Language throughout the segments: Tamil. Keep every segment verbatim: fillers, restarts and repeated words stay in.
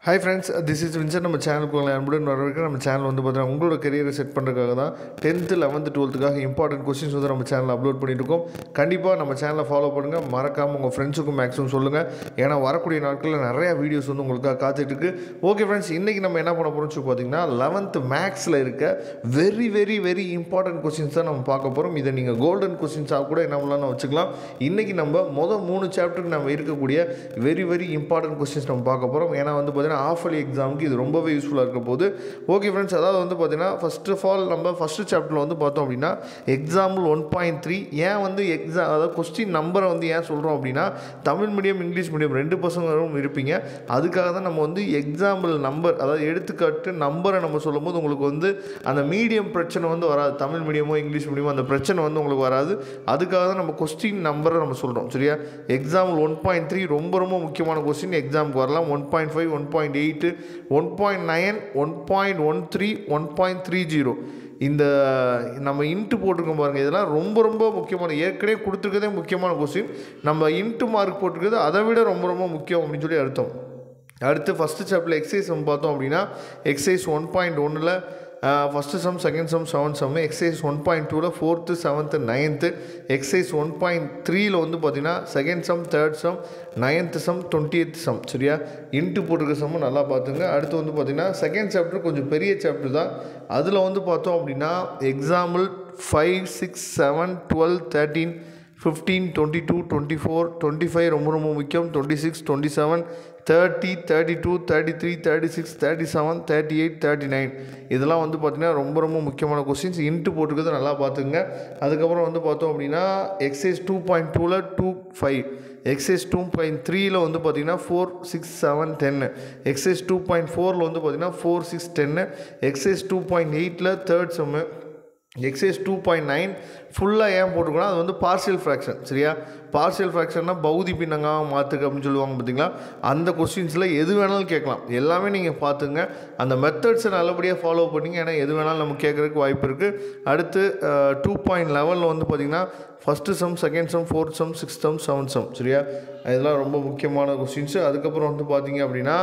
Hi friends, this is Vincent. நம்ம சேனலுக்கு உங்களை அன்புடன் வரவேற்கிறேன். நம்ம சேனல் வந்து பார்த்தீங்கன்னா உங்களோட கரியரை செட் பண்ணுறதுக்காக தான் டென்த்து லெவன்த்து டுவெல்த்துக்காக இம்பார்ட்டன்ட் கொஸ்டின்ஸ் வந்து நம்ம சேனலில் அப்லோட் பண்ணிட்டு இருக்கோம். கண்டிப்பாக நம்ம சேனலை ஃபாலோ பண்ணுங்கள். மறக்காமல் உங்கள் ஃப்ரெண்ட்ஸுக்கும் மேக்ஸிமம் சொல்லுங்கள். ஏன்னா வரக்கூடிய நாட்களில் நிறையா வீடியோஸ் வந்து உங்களுக்காக காத்துட்ருக்கு. ஓகே ஃப்ரெண்ட்ஸ், இன்றைக்கி நம்ம என்ன பண்ண போகிறோம்னு சொல்லி பார்த்தீங்கன்னா லெவன்த்து மேக்ஸில் இருக்க very very very important questions தான் நம்ம பார்க்க போகிறோம். இதை நீங்கள் கோல்டன் கொஸ்டின்ஸாக கூட என்ன பண்ணலாம்னு வச்சுக்கலாம். இன்றைக்கி நம்ம மொதல் மூணு சாப்டருக்கு நம்ம இருக்கக்கூடிய வெரி வெரி இம்பார்ட்டன்ட் கொஸ்டின்ஸ் நம்ம பார்க்க போகிறோம். ஏன்னா வந்து பார்த்தீங்கன்னா Halfyearly எக்ஸாமுக்கு இது ரொம்பவே யூஸ்ஃபுல்லாக இருக்க போது. ஓகே ஃப்ரெண்ட்ஸ், அதாவது வந்து பார்த்தீங்கன்னா ஃபர்ஸ்ட் ஆஃப் ஆல் நம்ம ஃபஸ்ட்டு சாப்டரில் வந்து பார்த்தோம் அப்படின்னா எக்ஸாம்பிள் ஒன் பாயிண்ட் த்ரீ ஏன் வந்து எக்ஸாம் அதாவது கொஸ்டின் நம்பரை வந்து ஏன் சொல்கிறோம் அப்படின்னா தமிழ் மீடியம் இங்கிலீஷ் மீடியம் ரெண்டு பசங்களும் இருப்பீங்க. அதுக்காக தான் நம்ம வந்து எக்ஸாம்பிள் நம்பர் அதாவது எடுத்துக்காட்டு நம்பரை நம்ம சொல்லும் போது உங்களுக்கு வந்து அந்த மீடியம் பிரச்சனை வந்து வராது. தமிழ் மீடியமோ இங்கிலீஷ் மீடியமோ அந்த பிரச்சனை வந்து உங்களுக்கு வராது. அதுக்காக தான் நம்ம கொஸ்டின் நம்பரை நம்ம சொல்கிறோம். சரியா? எக்ஸாம்பிள் ஒன் பாயிண்ட் த்ரீ ரொம்ப ரொம்ப முக்கியமான கொஸ்டின் எக்ஸாமுக்கு வரலாம். One point five one point eight one point nine one point one three one point three zero இந்த நம்ம இன்ட்டு போட்டிருக்கோம் பாருங்கள். இதெல்லாம் ரொம்ப ரொம்ப முக்கியமான, ஏற்கனவே கொடுத்துருக்கதே முக்கியமான கொஸ்டின். நம்ம இன்ட்டு மார்க் போட்டிருக்கிறது அதை விட ரொம்ப ரொம்ப முக்கியம் அப்படின்னு சொல்லி அர்த்தம். அடுத்து ஃபஸ்ட்டு சாப்டரில் எக்ஸசைஸ் நம்ம பார்த்தோம் அப்படின்னா எக்ஸசைஸ் ஒன் பாயிண்ட் ஒன்றில் first sum second sum seven sum, exercise one point டூவில் fourth seventh ninth, exercise one point த்ரீயில் வந்து பார்த்திங்கன்னா second sum third sum ninth sum twenty eight sum. சரியா? இன்ட்டு போட்டிருக்க சம்மு நல்லா பார்த்துங்க. அடுத்து வந்து பார்த்திங்கன்னா செகண்ட் சாப்டர் கொஞ்சம் பெரிய சாப்டர் தான். அதில் வந்து பார்த்தோம் அப்படின்னா example five six seven twelve thirteen fifteen twenty two twenty four twenty five ரொம்ப ரொம்ப முக்கியம், twenty six twenty seven thirty thirty two thirty three thirty six thirty seven thirty eight thirty nine இதெல்லாம் வந்து பார்த்திங்கன்னா ரொம்ப ரொம்ப முக்கியமான கொஸ்டின்ஸ். இன்ட்டு போட்டுக்கிறது நல்லா பார்த்துங்க. அதுக்கப்புறம் வந்து பார்த்தோம் அப்படின்னா எக்ஸைஸ் டூ பாயிண்ட் டூவில் two five, exercise two point த்ரீயில் வந்து பார்த்திங்கன்னா ஃபோர் சிக்ஸ் செவன் டென்னு, எக்ஸைஸ் டூ பாயிண்ட் ஃபோரில் வந்து பார்த்திங்கன்னா ஃபோர் சிக்ஸ் டென்னு, எக்ஸைஸ் டூ பாயிண்ட் எயிட்டில் third sum, exercise two point nine ஃபுல்லாக ஏன் போட்டுக்கணும், அது வந்து பார்ஷியல் ஃப்ராக்ஷன். சரியா? பார்ஷியல் ஃப்ராக்ஷன்னா பகுதி பின்னங்காக மாற்றுக்கு அப்படின்னு சொல்லுவாங்க பார்த்தீங்களா? அந்த கொஸ்டின்ஸில் எது வேணாலும் கேட்கலாம். எல்லாமே நீங்கள் பார்த்துங்க. அந்த மெத்தட்ஸை நல்லபடியாக ஃபாலோ பண்ணிங்க. ஏன்னா எது வேணாலும் நம்ம கேட்குறதுக்கு வாய்ப்பு இருக்குது. அடுத்து டூ பாயிண்ட் லெவனில் வந்து பார்த்திங்கன்னா first sum second sum fourth sum sixth sum seventh sum. சரியா? இதெல்லாம் ரொம்ப முக்கியமான கொஸ்டின்ஸு. அதுக்கப்புறம் வந்து பார்த்திங்க அப்படின்னா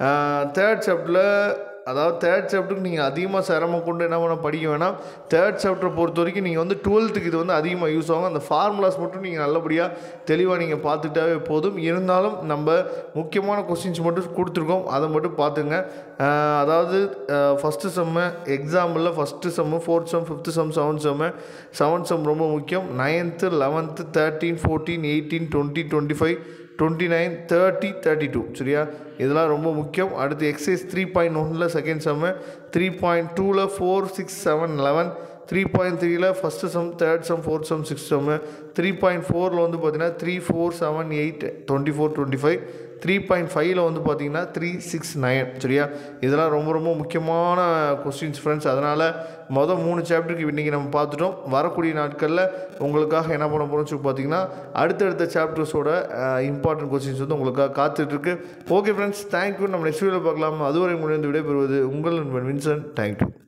தேர்ட் சாப்டரில் அதாவது தேர்ட் சாப்டருக்கு நீங்கள் அதிகமாக சிரமம் கொண்டு என்ன பண்ண படிக்க வேணாம். தேர்ட் சாப்டரை பொறுத்த வரைக்கும் நீங்கள் வந்து டுவெல்த்துக்கு இது வந்து அதிகமாக யூஸ் ஆகும். அந்த ஃபார்முலாஸ் மட்டும் நீங்கள் நல்லபடியாக தெளிவாக நீங்கள் பார்த்துக்கிட்டாவே போதும். இருந்தாலும் நம்ம முக்கியமான கொஸ்டின்ஸ் மட்டும் கொடுத்துருக்கோம், அதை மட்டும் பார்த்துங்க. அதாவது ஃபஸ்ட்டு செம்மு எக்ஸாம்பிளில் first sum fourth sum fifth sum seventh sum seventh sum ரொம்ப முக்கியம். Ninth eleventh thirteen fourteen eighteen twenty twenty five twenty nine thirty thirty two. சரியா? இதெல்லாம் ரொம்ப முக்கியம். அடுத்து எக்ஸைஸ் த்ரீ பாயிண்ட் ஒன்றில் செகண்ட் செம்மு, த்ரீ பாயிண்ட் டூவில் four six seven eleven, three point த்ரீயில் first sum third sum fourth sum six sum, three point ஃபோரில் வந்து பார்த்திங்கன்னா three four seven eight twenty four twenty five, three point ஃபைவ்ல வந்து பார்த்திங்கன்னா த்ரீ சிக்ஸ் நைன். சரியா? இதெல்லாம் ரொம்ப ரொம்ப முக்கியமான கொஸ்டின்ஸ் ஃப்ரெண்ட்ஸ். அதனால் மொதல் மூணு சாப்டருக்கு இன்றைக்கி நம்ம பார்த்துட்டோம். வரக்கூடிய நாட்களில் உங்களுக்காக என்ன பண்ண போகிறோம்னு சொல்லி பார்த்தீங்கன்னா அடுத்தடுத்த சாப்டர்ஸோட இம்பார்ட்டன்ட் கொஸ்டின்ஸ் வந்து உங்களுக்காக காத்துட்ருக்கு. Okay friends, thank you. நம்ம நெக்ஸ்ட் வீடியோவில் பார்க்கலாம். அதுவரை முடிந்து விடைபெறுவது உங்கள் நண்பன் வின்சென்ட். தேங்க்யூ.